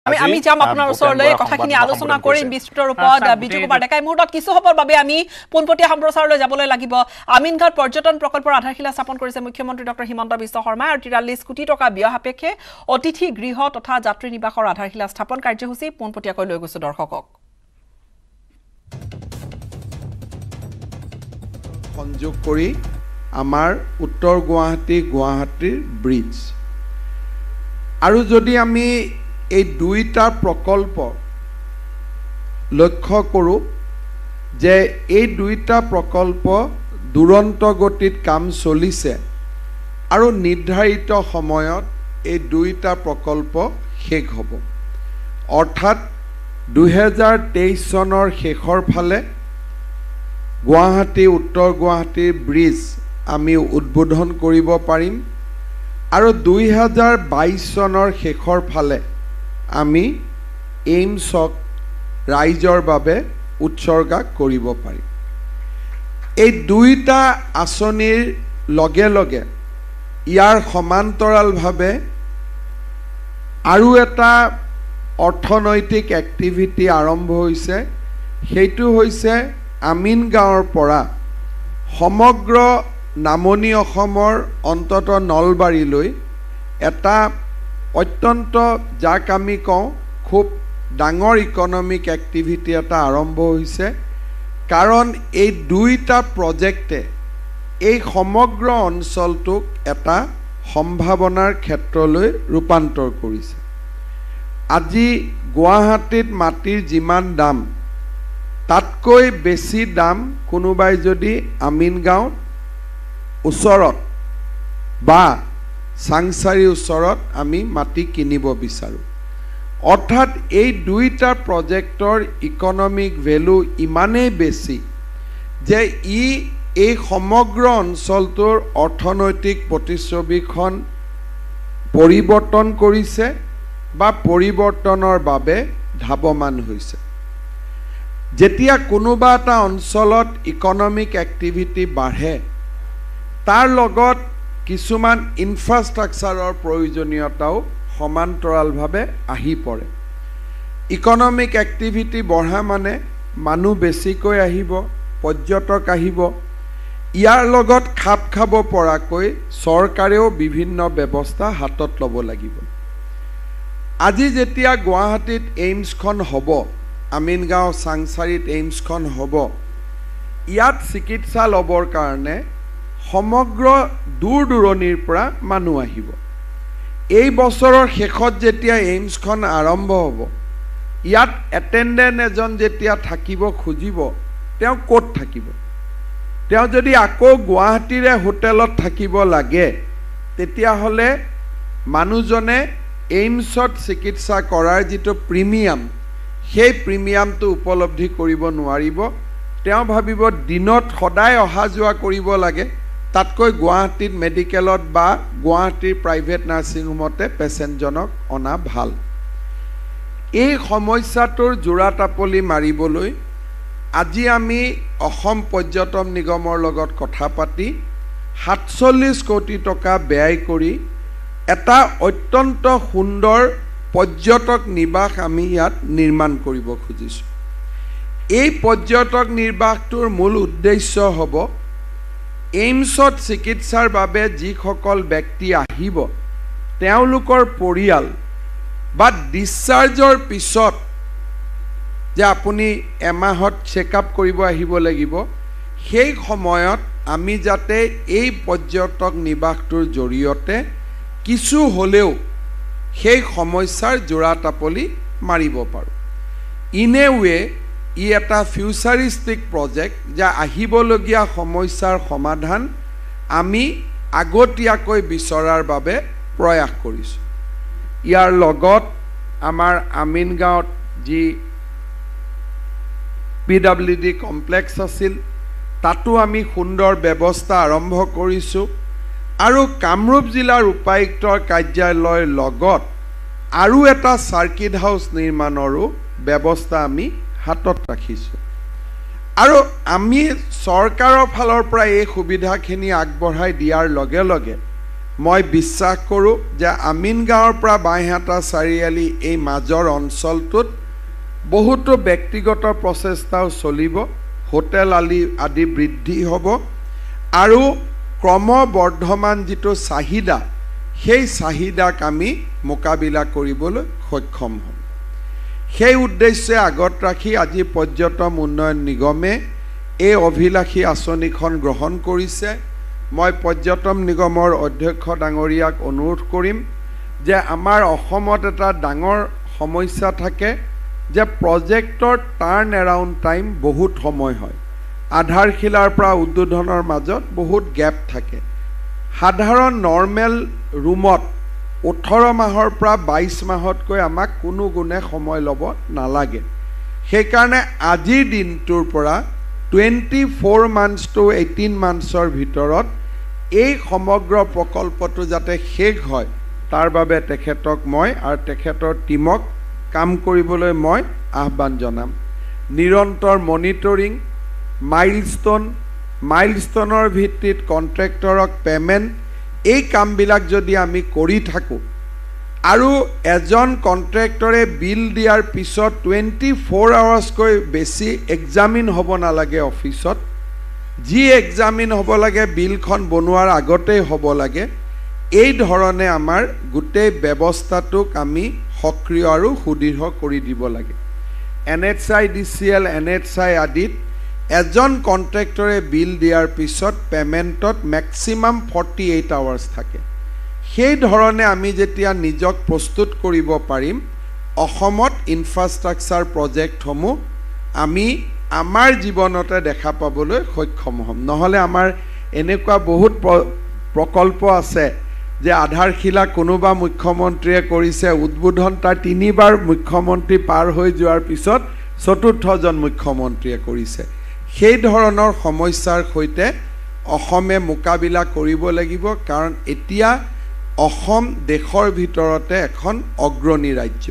আমি যাম আপোনাৰ ওচৰলৈ কথাখিনি আলোচনা কৰিম বিস্তৃত ৰূপত বিজু কুমাৰ ডেকাই মুহূৰ্তত কিছু হ'বৰ বাবে আমি পোনপটীয়া সম্প্ৰচাৰলৈ যাবলৈ লাগিব আমিনগাঁৱত পৰ্যটন প্ৰকল্পৰ আধাৰশিলা স্থাপন কৰিছে মুখ্যমন্ত্ৰী ডক্টৰ হিমন্ত বিশ্ব শৰ্মা আৰু 43 কোটি টকা ব্যয় সাপেক্ষে অতিথি গৃহ তথা যাত্ৰী নিবাসৰ আধাৰশিলা স্থাপন কাৰ্যসূচী পোনপটীয়াকৈ লৈ গৈছে দৰ্শকক সংযোগ কৰি আমাৰ উত্তৰ গুৱাহাটীৰ ব্ৰিজ আৰু যদি আমি এই দুইটা প্ৰকল্প লক্ষ্য কৰোঁ যে এই দুইটা প্ৰকল্প দুৰন্ত গতিত কাম চলিছে আৰু নিৰ্ধাৰিত সময়ত এই দুইটা প্ৰকল্প শেষ হ'ব অৰ্থাৎ 2023 চনৰ শেষৰ ফালে গুৱাহাটী উত্তৰ গুৱাহাটীৰ ব্ৰিজ আমি উদ্বোধন কৰিব পাৰিম আৰু 2022 চনৰ শেষৰ ফালে আমি এইমছক ৰাইজৰ বাবে উৎসৰ্গা কৰিব পাৰিম এই দুইটা আঁচনিৰ লগে লগে ইয়াৰ সমান্তৰালভাৱে আৰু এটা অৰ্থনৈতিক এক্টিভিটি আৰম্ভ হৈছে সেইটো হৈছে আমিনগাঁৱৰ পৰা সমগ্ৰ নামনি অসমৰ অন্তত নলবাৰীলৈ এটা অত্যন্ত যাক আমি কওঁ খুব ডাঙৰ ইকনমিক এক্টিভিটি এটা আৰম্ভ হৈছে কাৰণ এই দুইটা প্ৰজেক্টে এই সমগ্ৰ অঞ্চলটোক এটা সম্ভাৱনাৰ ক্ষেত্ৰলৈ ৰূপান্তৰ কৰিছে আজি গুৱাহাটীত মাটিৰ যিমান দাম তাতকৈ বেছি দাম কোনোবাই যদি আমিনগাঁৱত ওচৰত বা সাংসাৰী ওচৰত আমি মাটি কিনিব বিচাৰোঁ অৰ্থাৎ এই দুইটা প্ৰজেক্টৰ ইকনমিক ভ্যালু ইমানেই বেছি যে এই সমগ্ৰ অঞ্চলটোৰ অৰ্থনৈতিক প্ৰতিচ্ছবিখন পৰিৱৰ্তন কৰিছে বা পৰিৱৰ্তনৰ বাবে ধাৱমান হৈছে যেতিয়া কোনোবা এটা অঞ্চলত ইকনমিক এক্টিভিটি বাঢ়ে তাৰ লগত কিছুমান ইনফ্ৰাষ্ট্ৰাকচাৰৰ প্ৰয়োজনীয়তাও সমান্তৰালভাৱে আহি পৰে ইকনমিক এক্টিভিটি বঢ়া মানে মানুহ বেছিকৈ আহিব পৰ্যটক আহিব ইয়াৰ লগত খাপ খাব পৰাকৈ চৰকাৰেও বিভিন্ন ব্যৱস্থা হাতত ল'ব লাগিব আজি যেতিয়া গুৱাহাটীত এইমছখন হ'ব আমিনগাঁও সাংসাৰীত এইমছখন হ'ব ইয়াত চিকিৎসা ল'বৰ কাৰণে সমগ্ৰ দূৰ দূৰণিৰ পৰা মানুহ আহিব এই বছৰৰ শেষত যেতিয়া এইমছখন আৰম্ভ হ'ব ইয়াত এটেণ্ডেণ্ট এজন যেতিয়া থাকিব খুজিব তেওঁ ক'ত থাকিব তেওঁ যদি আকৌ গুৱাহাটীৰে হোটেলত থাকিব লাগে তেতিয়াহ'লে মানুহজনে এইমছত চিকিৎসা কৰাৰ যিটো প্ৰিমিয়াম সেই প্ৰিমিয়ামটো উপলব্ধি কৰিব নোৱাৰিব তেওঁ ভাবিব দিনত সদায় অহা যোৱা কৰিব লাগে তাতকৈ গুৱাহাটীত মেডিকেলত বা গুৱাহাটীৰ প্ৰাইভেট নাৰ্ছিং হোমতে পেচেণ্টজনক অনা ভাল এই সমস্যাটোৰ জোৰা টাপলি মাৰিবলৈ আজি আমি অসম পৰ্যটন নিগমৰ লগত কথা পাতি 47 কোটি টকা ব্যয় কৰি এটা অত্যন্ত সুন্দৰ পৰ্যটক নিবাস আমি ইয়াত নিৰ্মাণ কৰিব খুজিছোঁ এই পৰ্যটক নিবাসটোৰ মূল উদ্দেশ্য হ'ব এইমছত চিকিৎসাৰ বাবে যিসকল ব্যক্তি আহিব তেওঁলোকৰ পৰিয়াল বা ডিসচাৰ্জৰ পিছত যে আপুনি এমাহত চেকআপ কৰিব আহিব লাগিব সেই সময়ত আমি যাতে এই পৰ্যটক নিবাসটোৰ জৰিয়তে কিছু হলেও সেই সমস্যাৰ জোৰা টাপলি মাৰিব পাৰোঁ ইন এ ৱে ই এটা ফিউচাৰিষ্টিক প্ৰজেক্ট যা আহিবলগীয়া সমস্যাৰ সমাধান আমি আগতীয়াকৈ বিচৰাৰ বাবে প্ৰয়াস কৰিছোঁ ইয়াৰ লগত আমাৰ আমিনগাঁৱত যি PWD কমপ্লেক্স আছিল তাতো আমি সুন্দৰ ব্যৱস্থা আৰম্ভ কৰিছোঁ আৰু কামৰূপ জিলাৰ উপায়ুক্তৰ কাৰ্যালয়ৰ লগত আৰু এটা সাৰ্কিট হাউস নিৰ্মাণৰো ব্যৱস্থা আমি হাতত ৰাখিছোঁ আৰু আমি চৰকাৰৰ ফালৰ পৰা এই সুবিধাখিনি আগবঢ়াই দিয়াৰ লগে লগে মই বিশ্বাস কৰোঁ যে আমিনগাঁৱৰ পৰা বাইহাটা চাৰিআলি এই মাজৰ অঞ্চলটোত বহুতো ব্যক্তিগত প্ৰচেষ্টাও চলিব হোটেল আদি বৃদ্ধি হ'ব আৰু ক্ৰমবৰ্ধমান যিটো চাহিদা সেই চাহিদাক আমি মোকাবিলা কৰিবলৈ সক্ষম হ'ম সেই উদ্দেশ্যে আগত ৰাখি আজি পৰ্যটন উন্নয়ন নিগমে এই অভিলাষী আঁচনিখন গ্ৰহণ কৰিছে মই পৰ্যটন নিগমৰ অধ্যক্ষ ডাঙৰীয়াক অনুৰোধ কৰিম যে আমাৰ অসমত এটা ডাঙৰ সমস্যা থাকে যে প্ৰজেক্টৰ টাৰ্ণ এৰাউণ্ড টাইম বহুত সময় হয় আধাৰশিলাৰ পৰা উদ্বোধনৰ মাজত বহুত গেপ থাকে সাধাৰণ নৰ্মেল ৰুমত 18 মাহৰ পৰা 22 মাহতকৈ আমাক কোনো গুণে সময় ল'ব নালাগে সেইকাৰণে আজিৰ দিনটোৰ পৰা 24 months to 18 monthsৰ ভিতৰত এই সমগ্ৰ প্ৰকল্পটো যাতে শেষ হয় তাৰ বাবে তেখেতক মই আৰু তেখেতৰ টিমক কাম কৰিবলৈ মই আহ্বান জনাম নিৰন্তৰ মনিটৰিং মাইলষ্টনৰ ভিত্তিত কন্ট্ৰেক্টৰক পেমেন্ট এই কামবিলাক যদি আমি কৰি থাকো আৰু এজন কন্ট্ৰেক্টৰে বিল দিয়াৰ পিছত 24 আৱাৰ্ছকৈ বেছি এক্সামিন হ'ব নালাগে অফিচত যি এক্সামিন হ'ব লাগে বিলখন বনোৱাৰ আগতেই হ'ব লাগে এই ধৰণে আমাৰ গোটেই ব্যৱস্থাটোক আমি সক্ৰিয় আৰু সুদৃঢ় কৰি দিব লাগে NHI DCL NHI আদিত এজন কন্ট্ৰেক্টৰে বিল দিয়াৰ পিছত পেমেন্টত ম্যাক্সিমাম 48 আৱাৰ্ছ থাকে সেই ধৰণে আমি যেতিয়া নিজক প্ৰস্তুত কৰিব পাৰিম অসমত ইনফ্ৰাষ্ট্ৰাকচাৰ প্ৰজেক্টসমূহ আমি আমাৰ জীৱনতে দেখা পাবলৈ সক্ষম হ'ম নহলে আমাৰ এনেকুৱা বহুত প্ৰকল্প আছে যে আধাৰশিলা কোনোবা মুখ্যমন্ত্ৰীয়ে কৰিছে উদ্বোধন তাৰ 3বাৰ মুখ্যমন্ত্ৰী পাৰ হৈ যোৱাৰ পিছত চতুৰ্থজন মুখ্যমন্ত্ৰীয়ে কৰিছে সেই ধৰণৰ সমস্যাৰ সৈতে অসমে মোকাবিলা কৰিব লাগিব কাৰণ এতিয়া অসম দেশৰ ভিতৰতে এখন অগ্ৰণী ৰাজ্য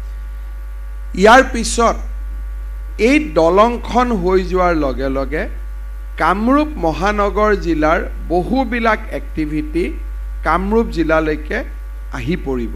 ইয়াৰ পিছত এই দলংখন হৈ যোৱাৰ লগে লগে কামৰূপ মহানগৰ জিলাৰ বহুবিলাক এক্টিভিটি কামৰূপ জিলালৈকে আহি পৰিব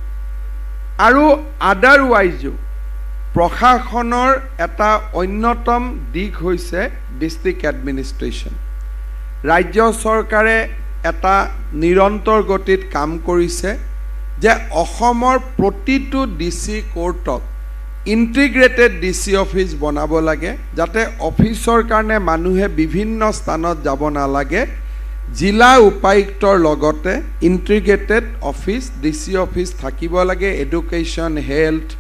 আৰু আদাৰৱাইজো প্ৰশাসনৰ এটা অন্যতম দিক হৈছে ডিস্ট্ৰিক্ট এডমিনিষ্ট্ৰেশ্যন ৰাজ্য চৰকাৰে এটা নিৰন্তৰ গতিত কাম কৰিছে যে অসমৰ প্ৰতিটো ডিসি কোৰ্টক ইন্টিগ্ৰেটেড ডিসি অফিস বনাব লাগে যাতে অফিসৰ কাৰণে মানুহে বিভিন্ন স্থানত যাব নালাগে জিলা উপায়ুক্তৰ লগতে ইন্টিগ্ৰেটেড অফিস ডিসি অফিস থাকিব লাগে এডুকেশ্যন হেলথ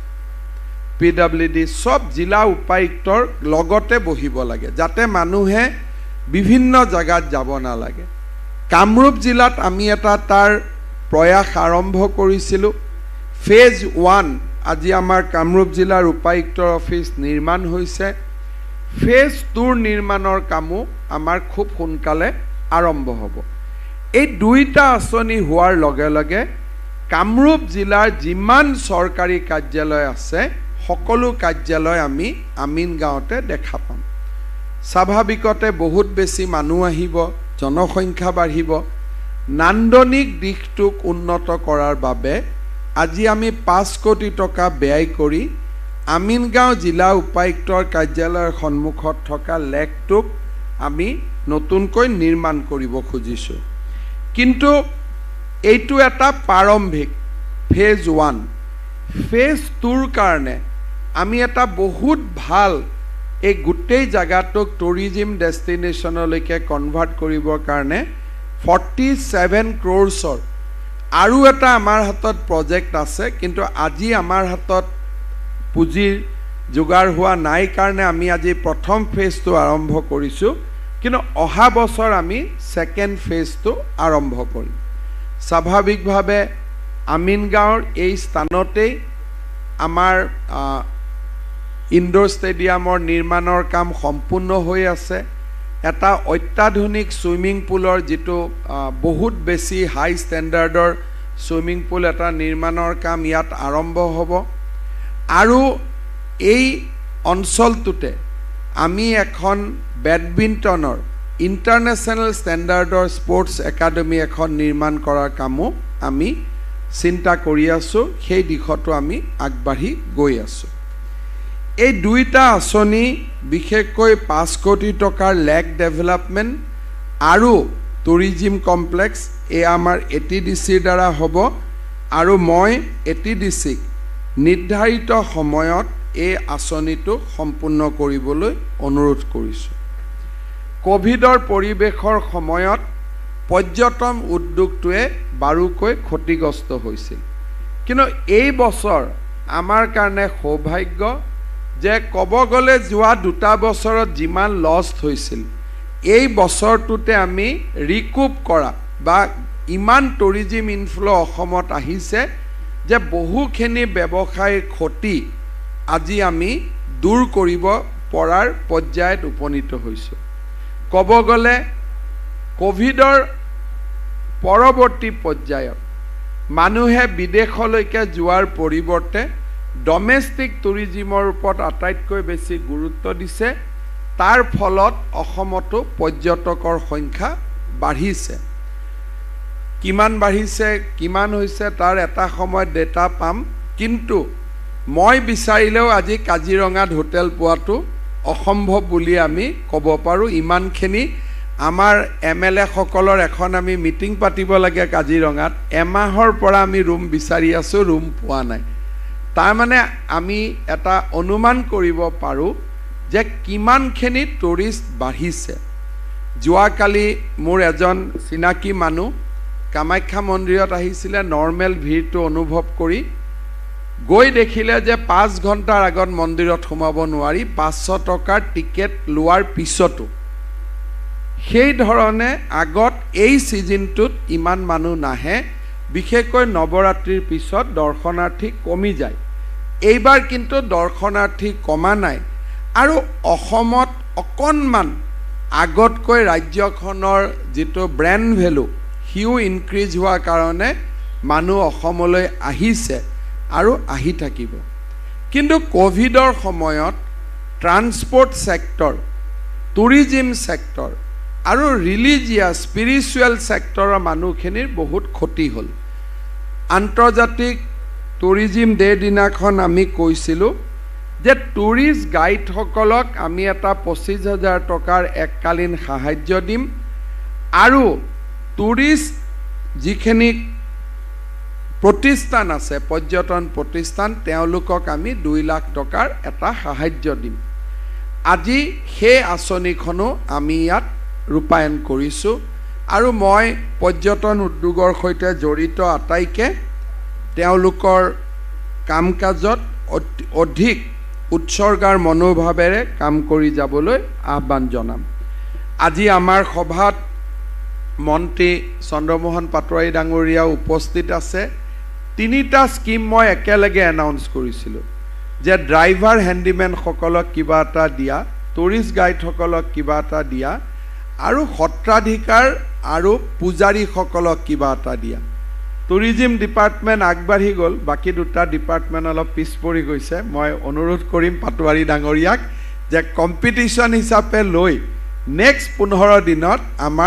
PWD সব জিলা উপায়ুক্তৰ লগতে বহিব লাগে যাতে মানুহে বিভিন্ন জায়গাত যাব নালাগে কামৰূপ জিলাত আমি এটা তাৰ প্ৰয়াস আৰম্ভ কৰিছিলো ফেজ 1 আজি আমাৰ কামৰূপ জিলাৰ উপায়ুক্তৰ অফিস নিৰ্মাণ হৈছে ফেজ 2 নিৰ্মাণৰ কামো আমাৰ খুব সোনকালে আৰম্ভ হ'ব এই দুইটা আঁচনি হোৱাৰ লগে লগে কামৰূপ জিলাৰ যিমান চৰকাৰী কাৰ্যালয় আছে সকলো কাৰ্যালয় আমি আমিনগাঁৱতে দেখা পাম স্বাভাৱিকতে বহুত বেছি মানুহ আহিব জনসংখ্যা বাঢ়িব নান্দনিক দিশটোক উন্নত কৰাৰ বাবে আজি আমি 5 কোটি টকা ব্যয় কৰি আমিনগাঁও জিলা উপায়ুক্তৰ কাৰ্যালয়ৰ সন্মুখত থকা লেকটোক আমি নতুনকৈ নিৰ্মাণ কৰিব খুজিছো কিন্তু এইটো এটা প্ৰাৰম্ভিক ফেজ 1 ফেজ 2ৰ কাৰণে আমি এটা বহুত ভাল এই গোটেই জায়গাটোক টুৰিজম ডেষ্টিনেশ্যনলৈকে কনভাৰ্ট কৰিবৰ কাৰণে 47 crores আৰু এটা আমাৰ হাতত প্ৰজেক্ট আছে কিন্তু আজি আমাৰ হাতত পুঁজিৰ যোগাৰ হোৱা নাই কাৰণে আমি আজি প্ৰথম ফেজটো আৰম্ভ কৰিছো কিন্তু অহা বছৰ আমি সেকেন্ড ফেজটো আৰম্ভ কৰিম স্বাভাৱিকভাৱে আমিনগাঁৱৰ এই স্থানতেই আমাৰ ইনডোৰ ষ্টেডিয়ামৰ নিৰ্মাণৰ কাম সম্পূৰ্ণ হৈ আছে এটা অত্যাধুনিক সুইমিং পুলৰ যেটো বহুত বেছি হাই ষ্টেণ্ডাৰ্ডৰ সুইমিং পুল এটা নিৰ্মাণৰ কাম ইয়াত আৰম্ভ হ'ব আৰু এই অঞ্চলটোতে আমি এখন বেডমিণ্টনৰ ইণ্টাৰনেশ্যনেল ষ্টেণ্ডাৰ্ডৰ স্পৰ্টছ একাডেমি এখন নিৰ্মাণ কৰাৰ কামো আমি চিন্তা কৰি আছোঁ সেই দিশতো আমি আগবাঢ়ি গৈ আছোঁ এই দুইটা আঁচনি বিশেষকৈ 5 কোটি টকাৰ লেক ডেভেলপমেণ্ট আৰু টুৰিজিম কমপ্লেক্স এই আমাৰ এটিডিচিৰ দ্বাৰা হ'ব আৰু মই এটিডিচিক নিৰ্ধাৰিত সময়ত এই আঁচনিটো সম্পূৰ্ণ কৰিবলৈ অনুৰোধ কৰিছোঁ কোভিডৰ পৰিৱেশৰ সময়ত পৰ্যটন উদ্যোগটোৱে বাৰুকৈ ক্ষতিগ্ৰস্ত হৈছিল কিন্তু এই বছৰ আমাৰ কাৰণে সৌভাগ্য যে ক'ব গ'লে যোৱা 2 বছৰত যিমান লষ্ট হৈছিল এই বছৰটোতে আমি ৰিকুপ কৰা বা ইমান টুৰিজিম ইনফ্লো অসমত আহিছে যে বহুখিনি ব্যৱসায়ৰ ক্ষতি আজি আমি দূৰ কৰিব পৰাৰ পৰ্যায়ত উপনীত হৈছোঁ ক'ব গ'লে কোভিডৰ পৰৱৰ্তী পৰ্যায়ত মানুহে বিদেশলৈকে যোৱাৰ পৰিৱৰ্তে ডমেষ্টিক টুৰিজিমৰ ওপৰত আটাইতকৈ বেছি গুৰুত্ব দিছে তাৰ ফলত অসমতো পৰ্যটকৰ সংখ্যা বাঢ়িছে কিমান বাঢ়িছে কিমান হৈছে তাৰ এটা সময়ত ডেটা পাম কিন্তু মই বিচাৰিলেও আজি কাজিৰঙাত হোটেল পোৱাটো অসম্ভৱ বুলি আমি ক'ব পাৰোঁ ইমানখিনি আমাৰ এমএলএ সকলৰ এখন আমি মিটিং পাতিব লাগে কাজিৰঙাত এমাহৰ পৰা আমি ৰুম বিচাৰি আছোঁ ৰুম পোৱা নাই তাৰ মানে আমি এটা অনুমান কৰিব পাৰোঁ যে কিমানখিনি টুৰিষ্ট বাঢ়িছে যোৱাকালি মোৰ এজন চিনাকি মানুহ কামাখ্যা মন্দিৰত আহিছিলে নৰ্মেল ভিৰটো অনুভৱ কৰি গৈ দেখিলে যে 5 ঘণ্টাৰ আগত মন্দিৰত সোমাব নোৱাৰি 500 টকাৰ টিকেট লোৱাৰ পিছতো সেই ধৰণে আগত এই সিজনটোত ইমান মানুহ নাহে বিশেষকৈ নৱৰাত্ৰিৰ পিছত দৰ্শনাৰ্থী কমি যায় এইবাৰ কিন্তু দৰ্শনাৰ্থী কমা নাই আৰু অসমত অকণমান আগতকৈ ৰাজ্যখনৰ যিটো ব্ৰেণ্ড ভেলু হিউ ইনক্ৰিজ হোৱাৰ কাৰণে মানুহ অসমলৈ আহিছে আৰু আহি থাকিব কিন্তু কোভিডৰ সময়ত ট্ৰান্সপোৰ্ট সেক্টৰ টুৰিজিম সেক্টৰ আৰু ৰিলিজিয়াছ স্পিৰিচুৱেল সেক্টৰৰ মানুহখিনিৰ বহুত ক্ষতি হ'ল আন্তৰ্জাতিক টুৰিজিম ডে দিনাখন আমি কৈছিলোঁ যে টুৰিষ্ট গাইডসকলক আমি এটা 25,000 টকাৰ এককালীন সাহায্য দিম আৰু টুৰিষ্ট যিখিনি প্ৰতিষ্ঠান আছে পৰ্যটন প্ৰতিষ্ঠান তেওঁলোকক আমি 2 লাখ টকাৰ এটা সাহায্য দিম আজি সেই আঁচনিখনো আমি ইয়াত ৰূপায়ণ কৰিছোঁ আৰু মই পৰ্যটন উদ্যোগৰ সৈতে জড়িত আটাইকে তেওঁলোকৰ কাম কাজত অধিক উৎসৰ্গাৰ মনোভাৱেৰে কাম কৰি যাবলৈ আহ্বান জনাম আজি আমাৰ সভাত মন্ত্ৰী চন্দ্ৰমোহন পাটোৱাৰী ডাঙৰীয়া উপস্থিত আছে 3টা স্কিম মই একেলগে এনাউন্স কৰিছিলোঁ যে ড্ৰাইভাৰ হেণ্ডিমেন সকলক কিবা এটা দিয়া টুৰিষ্ট গাইড সকলক কিবা এটা দিয়া আৰু সত্ৰাধিকাৰ আৰু পূজাৰী সকলক কিবা এটা দিয়া টুৰিজিম ডিপাৰ্টমেণ্ট আগবাঢ়ি গ'ল বাকি 2টা ডিপাৰ্টমেণ্ট অলপ পিছ পৰি গৈছে মই অনুৰোধ কৰিম পাটোৱাৰী ডাঙৰীয়াক যে কম্পিটিশ্যন হিচাপে লৈ নেক্সট 15 দিনত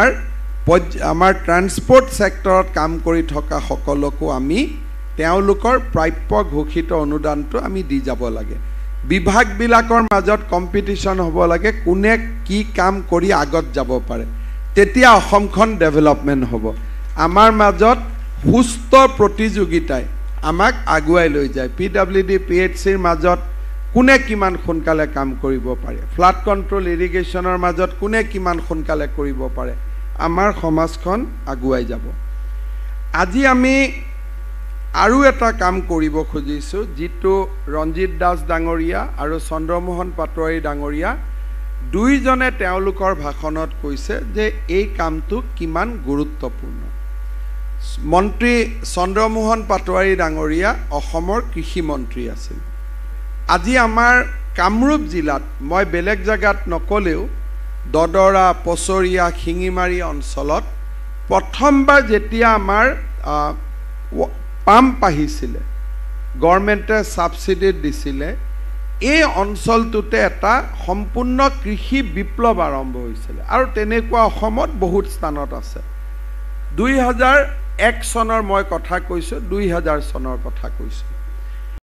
আমাৰ ট্ৰান্সপোৰ্ট সেক্টৰত কাম কৰি থকা সকলকো আমি তেওঁলোকৰ প্ৰাপ্য ঘোষিত অনুদানটো আমি দি যাব লাগে বিভাগবিলাকৰ মাজত কম্পিটিশ্যন হ'ব লাগে কোনে কি কাম কৰি আগত যাব পাৰে তেতিয়া অসমখন ডেভেলপমেণ্ট হ'ব আমাৰ মাজত সুস্থ প্ৰতিযোগিতাই আমাক আগুৱাই লৈ যায় পিডব্লিউডি পিএইচচিৰ মাজত কোনে কিমান সোনকালে কাম কৰিব পাৰে ফ্লাড কণ্ট্ৰোল ইৰিগেশ্যনৰ মাজত কোনে কিমান সোনকালে কৰিব পাৰে আমাৰ সমাজখন আগুৱাই যাব আজি আমি আৰু এটা কাম কৰিব খুজিছোঁ যিটো ৰঞ্জিত দাস ডাঙৰীয়া আৰু চন্দ্ৰমোহন পাটোৱাৰী ডাঙৰীয়া দুইজনে তেওঁলোকৰ ভাষণত কৈছে যে এই কামটো কিমান গুৰুত্বপূৰ্ণ মন্ত্ৰী চন্দ্ৰমোহন পাটোৱাৰী ডাঙৰীয়া অসমৰ কৃষি মন্ত্ৰী আছিল আজি আমাৰ কামৰূপ জিলাত মই বেলেগ জায়গাত নকলেও দদৰা পছৰিয়া শিঙিমাৰী অঞ্চলত প্ৰথমবাৰ যেতিয়া আমাৰ পাম্প আহিছিলে গভৰ্ণমেণ্টে সাবসিডি দিছিলে এই অঞ্চলটোতে এটা সম্পূৰ্ণ কৃষি বিপ্লৱ আৰম্ভ হৈছিল আৰু তেনেকুৱা অসমত বহুত স্থানত আছে 2001 চনৰ মই কথা কৈছোঁ 2000 চনৰ কথা কৈছোঁ